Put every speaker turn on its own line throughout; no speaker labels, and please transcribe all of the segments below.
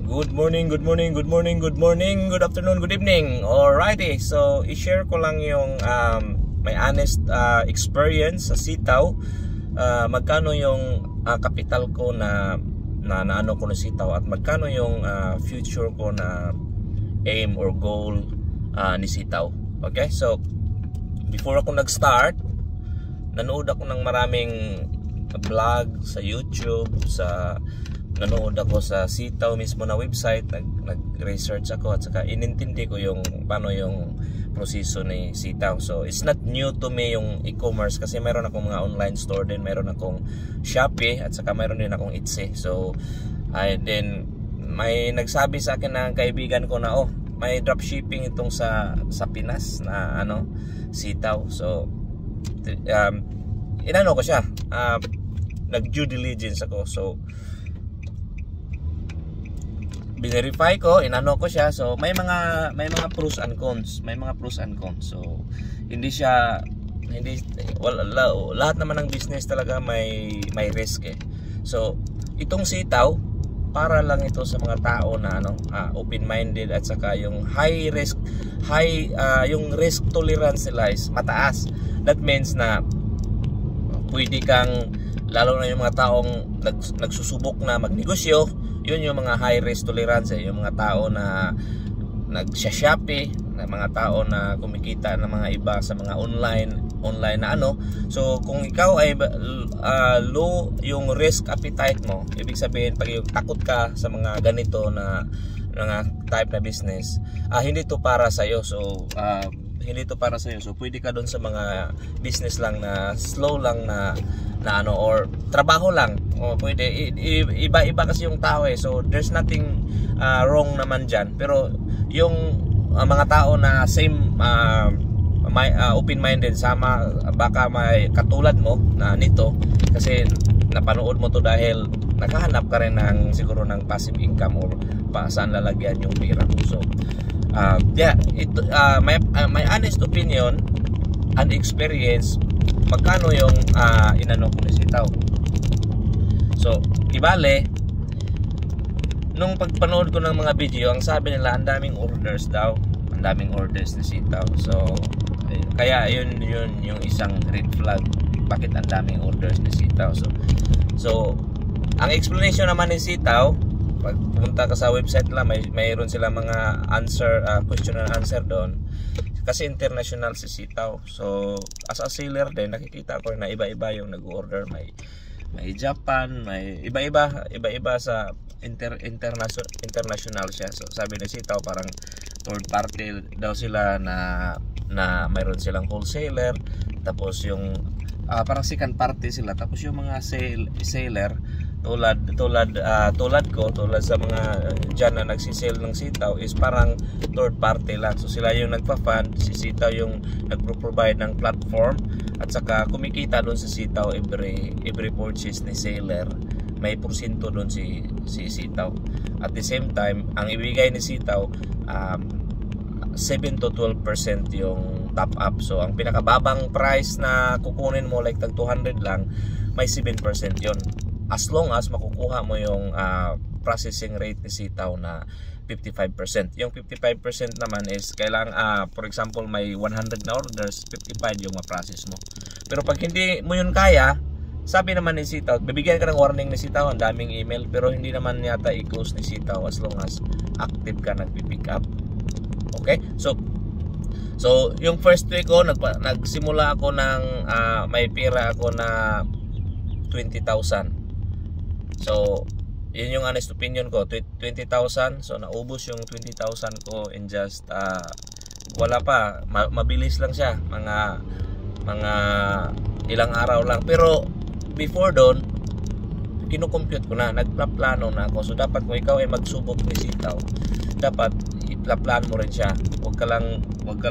Good morning, good morning, good morning, good morning, good afternoon, good evening. Alrighty, so i-share ko lang yung my honest experience sa sitaw. Magkano yung capital ko na ano ko na sitaw at magkano yung future ko na aim or goal ni sitaw. Okay, so before ako nag-start, nanood ako ng maraming vlog sa YouTube, nanood ako sa sitaw mismo na website, nag-research ako at saka inintindi ko yung paano yung proseso ni sitaw. So it's not new to me yung e-commerce kasi mayroon akong mga online store din, mayroon akong Shopee at saka mayroon din akong Etsy. So then may nagsabi sa akin na kaibigan ko na may dropshipping itong sa Pinas na sitaw. So inano ko siya, nag due diligence ako. So binerify ko, inano ko siya. So may mga pros and cons, So lahat naman ng business talaga may risk eh. So itong sitaw para lang ito sa mga tao na open-minded at saka yung yung risk tolerance nila is mataas. That means na pwede kang, lalo na yung mga taong nagsusubok na magnegosyo, yun yung mga high risk tolerance yung mga tao na nagsha-Shopee, na mga tao na kumikita ng mga iba sa mga online na So kung ikaw ay low yung risk appetite mo, ibig sabihin pag yung takot ka sa mga ganito na type na business, hindi to para sa iyo. So hindi to para sa iyo. So pwede ka doon sa mga business lang na slow lang na or trabaho lang. Pwede iba kasi yung tao eh. So there's nothing wrong naman diyan. Pero yung mga tao na same open-minded, sama, baka may katulad mo na nito kasi napanood mo to dahil nakahanap ka rin siguro ng passive income or saan lalagyan yung pera mo. So my honest opinion and experience, magkano yung inano ko ni sitaw. So ibale, nung pagpanood ko ng mga video, ang sabi nila ang daming orders daw, ang daming orders ni sitaw. So kaya yun yung isang red flag, bakit ang daming orders ni sitaw. So ang explanation naman ni sitaw, pag pumunta ka sa website nila, mayroon sila mga question and answer doon kasi international si sitaw. So as a seller din, nakikita ko na iba-iba yung nag-order. May Japan, may iba-iba sa international siya. So sabi ni sitaw parang third party daw sila na mayroon silang wholesaler, tapos yung parang second party sila, tapos yung mga seller tulad ko, tulad sa mga dyan na nagsisale ng sitaw is parang third party lang. So sila yung nagpa-fund, si sitaw yung nagpro-provide ng platform at saka kumikita doon sa sitaw every purchase ni seller. May porsyento doon si sitaw. At the same time, ang ibigay ni sitaw 7 to 12% yung top up. So ang pinakababang price na kukunin mo like tag 200 lang, may 7% yon. As long as makukuha mo yung processing rate ni sitaw na 55%. Yung 55% naman is kailangan, for example, may 100 na orders, 55 yung ma-process mo. Pero pag hindi mo yun kaya, sabi naman ni sitaw, bibigyan ka ng warning ni sitaw, ang daming email, pero hindi naman yata i-close ni sitaw as long as active ka nagpipick up. Okay? So yung first week ko, nagsimula ako ng may pera ako na 20,000. So yun yung honest opinion ko, 20,000. So naubos yung 20,000 ko in just wala pa, mabilis lang siya, mga ilang araw lang. Pero before doon, kinukompute ko na, nagplano na ako. So dapat kung ikaw ay magsubok ni sitaw, dapat i-plan mo rin siya. Huwag ka lang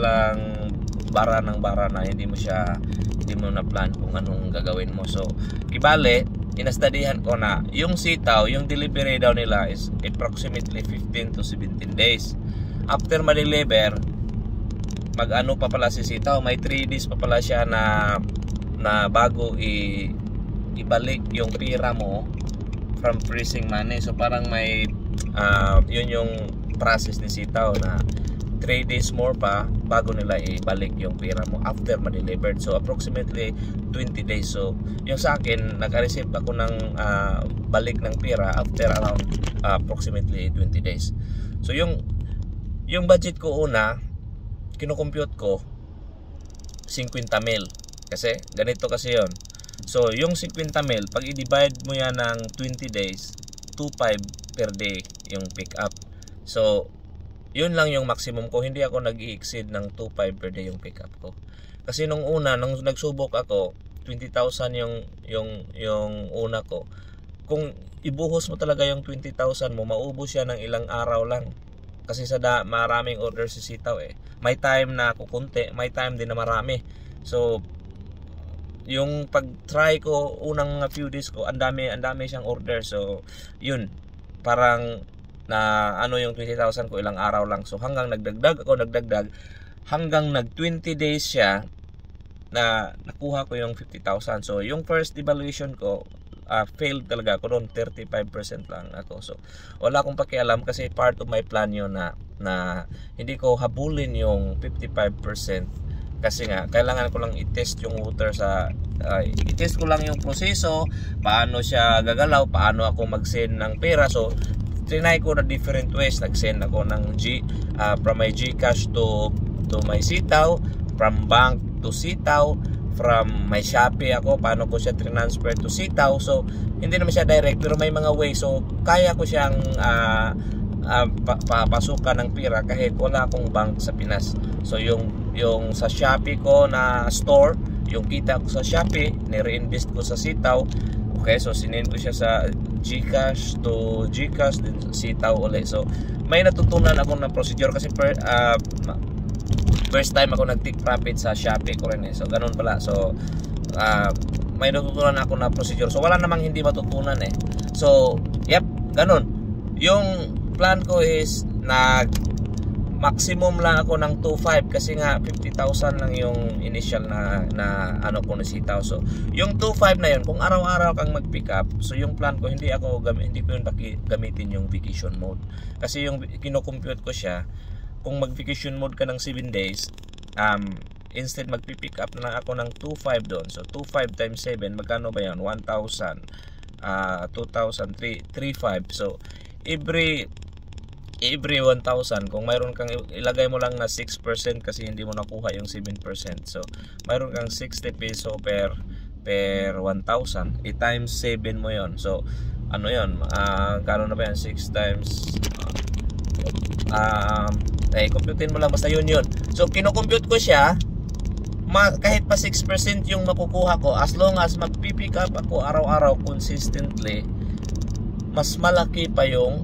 bara na hindi mo na plan kung anong gagawin mo. So ibale, inastadihan ko na yung sitaw, yung delivery daw nila is approximately 15 to 17 days. After ma-deliver, mag-ano pa pala si sitaw, may 3 days pa pala siya na bago ibalik yung pera mo from freezing money. So parang may Yun yung process ni sitaw na 3 days more pa bago nila ibalik yung pera mo after ma-delivered. So approximately 20 days. So yung sa akin, nag-receive ako ng balik ng pera after around approximately 20 days. So yung budget ko una, kino-compute ko 50 mil. Kasi ganito kasi yon. So yung 50 mil, pag i-divide mo yan ng 20 days, 2.5 per day yung pick up. So yun lang yung maximum ko. Hindi ako nag-i-exceed ng 2.5 per day yung pick up ko. Kasi nung una, nung nagsubok ako, 20,000 yung una ko. Kung ibuhos mo talaga yung 20,000 mo, maubos siya ng ilang araw lang. Kasi maraming order si sitaw eh. May time na kukunti, may time din na marami. So yung pag-try ko unang few days ko, ang dami siyang order. So yun, parang na yung 20,000 ko ilang araw lang. So hanggang nagdagdag hanggang nag 20 days siya na nakuha ko yung 50,000. So yung first evaluation ko, failed talaga ako doon, 35% lang ako. So wala akong pakialam kasi part of my plan yun na hindi ko habulin yung 55%. Kasi nga kailangan ko lang i-test yung water i-test ko lang yung proseso, paano siya gagalaw, paano ako mag-send ng pera. So trinay ko na different ways. Nag-send ako ng from my GCash to my sitaw, from bank to sitaw, from my Shopee ako, paano ko siya transfer to sitaw. So hindi naman siya direct pero may mga way. So kaya ko siyang papasukan ng pera kahit wala akong bank sa Pinas. So yung sa Shopee ko na store, yung kita ko sa Shopee, ni-reinvest ko sa sitaw. Okay, so sinend ko siya sa GCash to GCash din sitaw ulit. So may natutunan ako ng procedure kasi first time ako nag-take profit sa Shopee ko rin eh. So ganun pala. So may natutunan ako na procedure. So wala namang hindi matutunan eh. So yep, ganun. Yung plan ko is maximum lang ako ng 2.5 kasi nga 50,000 lang yung initial na ano ko na sitaw. So yung 2.5 na yun, kung araw-araw kang mag-pick up, so yung plan ko hindi ko yun gamitin yung vacation mode. Kasi yung kino-compute ko siya, kung mag-vacation mode ka ng 7 days, instead mag-pick up na ako ng 2.5 doon. So 2.5 times 7, magkano ba yan? 1,000, 2,000, 3.5. So every 1,000, kung mayroon kang ilagay mo lang na 6% kasi hindi mo nakuha yung 7%. So mayroon kang 60 peso per 1,000. I-times 7 mo yon. So ano yon? Kano na ba yan? 6 times computein mo lang, basta yun. So kino-compute ko siya, kahit pa 6% yung makukuha ko, as long as mag-pick up ako araw-araw consistently, mas malaki pa yung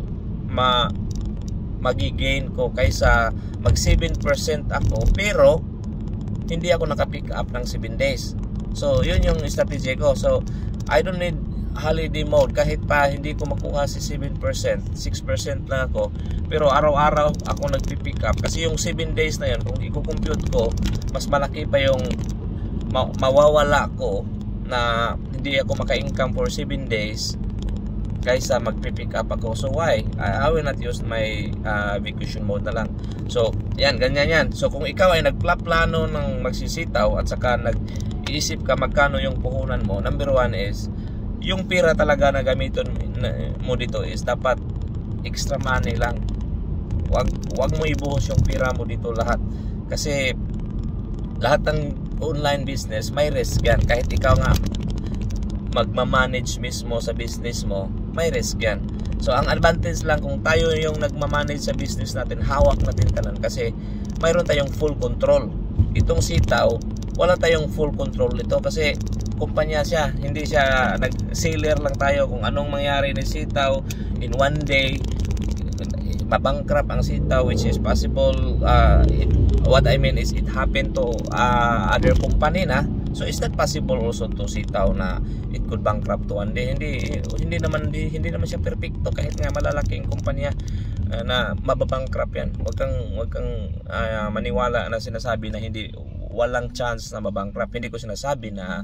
magigain ko kaysa mag 7% ako pero hindi ako naka-pick up ng 7 days. So yun yung strategy ko. So I don't need holiday mode kahit pa hindi ko makuha si 7%, 6% lang ako, pero araw-araw ako nagpi-pick up kasi yung 7 days na yun, kung i-compute ko, mas malaki pa yung mawawala ko na hindi ako maka-income for 7 days kaysa magpi-pick up ako. So why? I will not use my vacation mode na lang. So yan, ganyan yan. So kung ikaw ay nagplano ng magsisitaw at saka nag-iisip ka magkano yung puhunan mo, number 1 is yung pera talaga na gamitin mo dito is dapat extra money lang. Wag mo ibuhos yung pera mo dito lahat. Kasi lahat ng online business may risk yan. Kahit ikaw nga magmamanage mismo sa business mo, may risk yan. So ang advantage lang kung tayo yung nagmamanage sa business natin, hawak natin tanan kasi mayroon tayong full control. Itong sitaw, wala tayong full control nito kasi kumpanya siya, hindi siya nag-seller lang tayo. Kung anong mangyari ng sitaw in one day, mabankrupt ang sitaw, which is possible. What I mean is it happened to other company na. So is that possible also to sitaw na it could bankrupt to one day? Hindi naman siya perfecto kahit nga malalaking kumpanya na mababankrupt yan. Wag kang maniwala na sinasabi na walang chance na mabankrupt. Hindi ko sinasabi na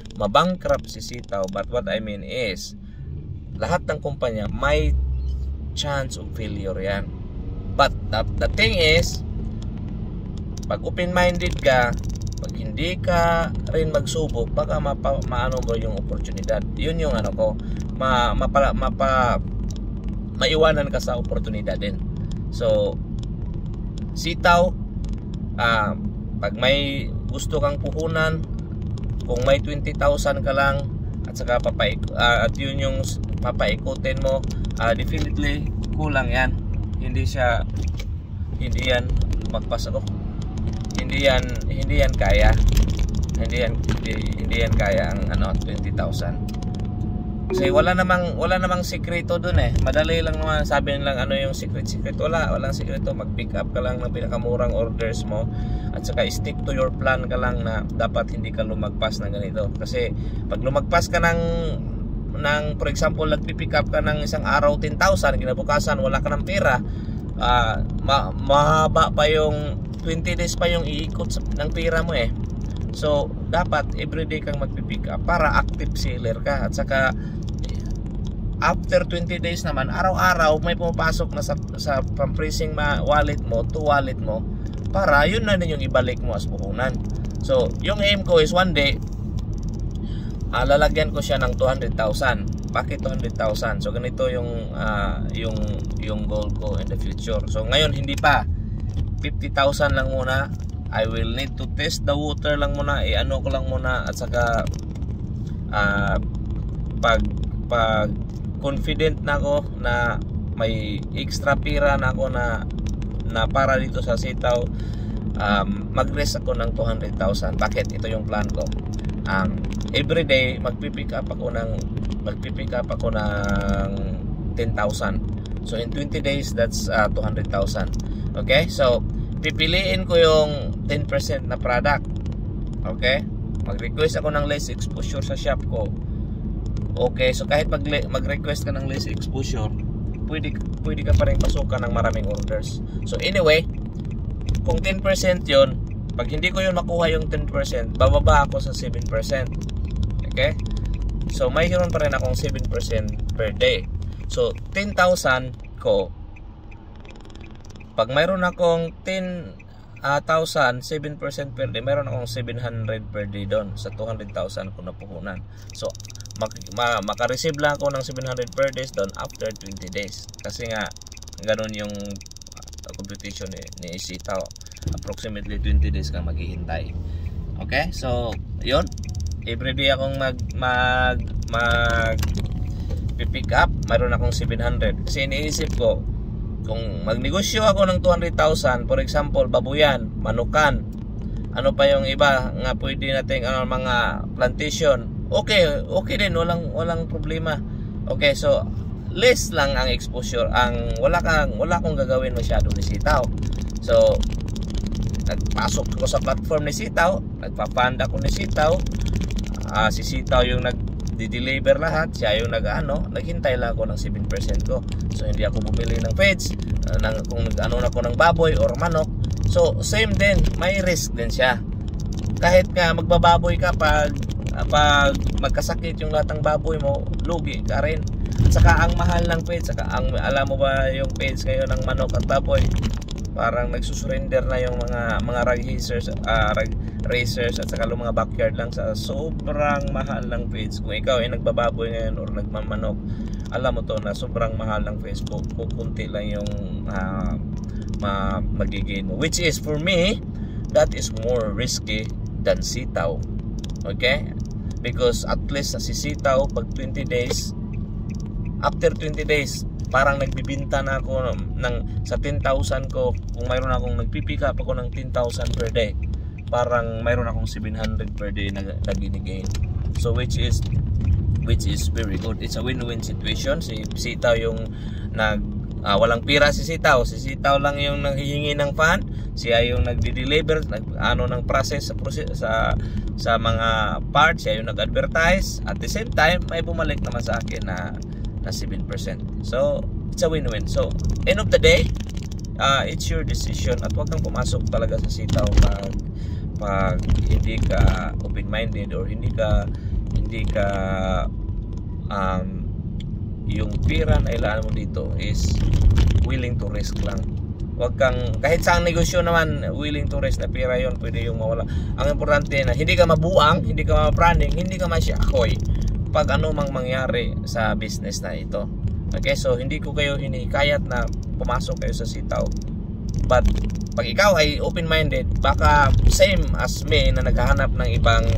mabankrupt si sitaw, but what I mean is lahat ng kumpanya may chance of failure yan. But the thing is, pag open-minded ka, pag hindi ka rin magsubok, baka maano mo yung oportunidad. Yun yung ano ko, maiwanan ka sa oportunidad din. So, sitaw, pag may gusto kang puhunan, kung may 20,000 ka lang, at saka at yun yung papaikutin mo, definitely kulang yan. Hindi yan magpas ako. Hindi yan kaya. Hindi yan kaya ang 20,000. Kasi wala namang sikreto dun eh. Madali lang naman sabihin lang ano yung secret. Walang sikreto. Mag-pick up ka lang ng pinakamurang orders mo, at saka stick to your plan ka lang na dapat hindi ka lumagpas ng ganito. Kasi pag lumagpas ka ng for example, nagpipick up ka ng isang araw 10,000, kinabukasan wala ka ng pera, mahaba pa yung 20 days pa yung iikot ng pera mo eh. So dapat everyday kang magpipick up para active seller ka. At saka after 20 days naman, araw-araw may pumapasok na sa pang-freezing wallet mo to wallet mo, para yun na din yung ibalik mo as puhunan. So yung aim ko is one day, lalagyan ko siya ng 200,000. Bakit 200,000? So ganito yung goal ko in the future. So ngayon hindi pa, 50,000 lang muna. I will need to test the water lang muna, ano ko lang muna, at saka pag confident na ako na may extra pira na ako na para dito sa sitaw, mag-rest ako ng 200,000. Bakit? Ito yung plan ko. Everyday magpipick up ako ng 10,000. So in 20 days, that's 200,000. Okay? So pipiliin ko yung 10% na product. Okay? Mag-request ako ng less exposure sa shop ko. Okay, so kahit mag-request ka ng less exposure, pwede ka pa rin pasukan ng maraming orders. So anyway, kung 10% yon, pag hindi ko yun makuha yung 10%, bababa ako sa 7%. Okay? So mayroon pa rin akong 7% per day. So 10,000 ko, pag mayroon akong 10,000, 7% per day, mayroon akong 700 per day doon sa 200,000 ko na puhunan. So makareceive lang ako ng 700 per days doon after 20 days. Kasi nga ganun yung competition ni Sitaw. Approximately 20 days kang maghihintay. Okay? So yun, everyday akong mag pick up, mayroon akong 700. Kasi iniisip ko, kung magnegosyo ako ng 200,000, for example, babuyan, manukan, ano pa yung iba nga pwede nating mga plantation, okay din, walang problema. Okay, so less lang ang exposure, wala akong gagawin masyado ni Sitaw. So nagpasok ko sa platform ni Sitaw, nagpa-fund ako ni Sitaw, si Sitaw yung nag-deliver lahat, siya yung naghintay lang ako ng 7% ko. So hindi ako bumili ng feeds, kung nag-ano na ako ng baboy or manok. So same din, may risk din siya. Kahit nga magbababoy ka, pag magkasakit yung lahat ng baboy mo, lugi ka rin. At saka ang mahal ng feeds, alam mo ba yung feeds ngayon ng manok at baboy, parang nagsusurrender na yung mga racers at saka yung mga backyard lang sa sobrang mahal ng feeds. Kung ikaw ay nagbababoy ngayon or nagmamanok, alam mo to na sobrang mahal ng feeds. Kunti lang yung magiging mo, which is for me, that is more risky than Sitaw. Okay? Because at least sa si Sitaw, pag 20 days, after 20 days, parang nagbibinta na ako sa 10,000 ko. Kung mayroon akong nagpipick up ako ng 10,000 per day, parang mayroon akong 700 per day na gini-gain. So which is very good. It's a win-win situation. Si Sitaw yung walang pira si Sitaw. Si Sitaw lang yung nanghihingi ng fund. Siya yung nagdi-deliver, ng process sa mga parts. Siya yung nag-advertise. At the same time, may bumalik naman sa akin na 7%. So it's a win-win. So end of the day, it's your decision. At huwag kang pumasok talaga sa Sitaw pag hindi ka open-minded or hindi ka yung pira na ilaan mo dito is willing to risk lang. Wag kang, kahit saang negosyo naman, willing to risk na pira yon, pwede yung mawala. Ang importante na hindi ka mabuang, hindi ka mapraning, hindi ka masyakoy pag ano mang mangyari sa business na ito. Okay, so hindi ko kayo hinikayat na pumasok kayo sa sitaw. But pag ikaw ay open-minded, baka same as me na naghahanap ng ibang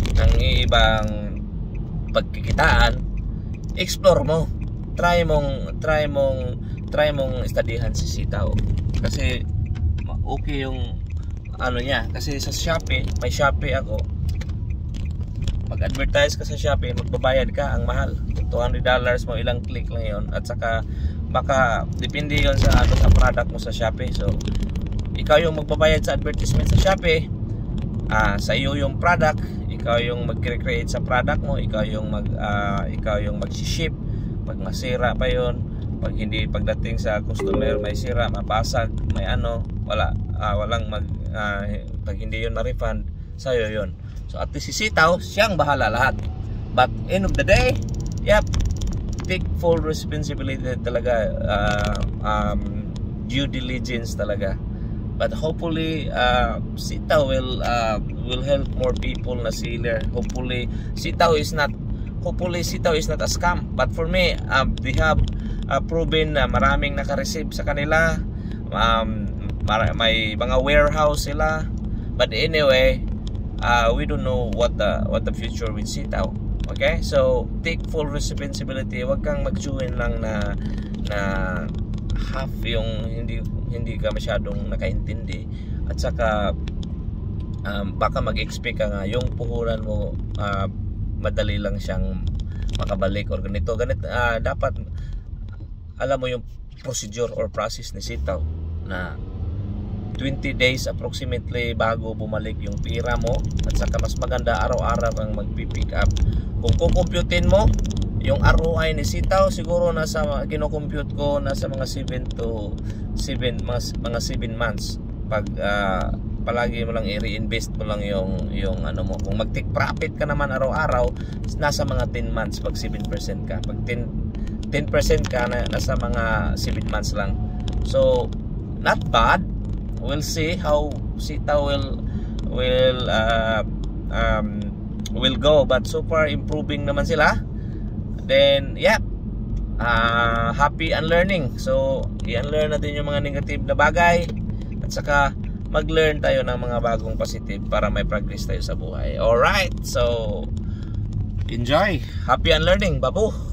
pagkikitaan, explore mo. Try mong studyhan si sitaw. Kasi okay yung ano niya, kasi sa Shopee, may Shopee ako. Mag-advertise ka sa Shopee, magbabayad ka, ang mahal. $200 mo, ilang click lang 'yon. At saka baka depende 'yon sa ano sa product mo sa Shopee. So ikaw yung magbabayad sa advertisement sa Shopee. Sa iyo yung product, ikaw yung mag-create sa product mo, ikaw yung mag-ship. Pag masira pa 'yon, pag hindi pagdating sa customer may sira, mapasag, may ano, walang pag hindi 'yon ma-refund, sayo 'yon. So at least si sitaw, siyang bahala lahat. But end of the day, yep, take full responsibility talaga, due diligence talaga. But hopefully sitaw will help more people na sealer. Hopefully sitaw is not a scam. But for me, they have proven na maraming naka-receive sa kanila. May mga warehouse sila. But anyway, we don't know what the future with sitaw. Okay? So take full responsibility. Huwag kang mag-join lang na half yung hindi ka masyadong nakaintindi. At saka baka mag-expect ka nga yung puhunan mo madali lang siyang makabalik or ganito. Dapat alam mo yung procedure or process ni sitaw na 20 days approximately bago bumalik yung pira mo. At saka mas maganda araw-araw kang mag-pick up. Kung kukumputin mo yung ROI ni sitaw, siguro kino-compute ko nasa mga 7 months. Pag palagi mo lang i-reinvest mo lang yung ano mo. Kung mag-take profit ka naman araw-araw, nasa mga 10 months pag 7% ka. Pag 10% ka, nasa mga 7 months lang. So not bad. We'll see how sitaw will go, but so far improving naman sila. Then yeah, happy unlearning. So i-unlearn natin yung mga negative na bagay at saka mag-learn tayo ng mga bagong positive para may progress tayo sa buhay. Alright, so enjoy, happy unlearning, babu.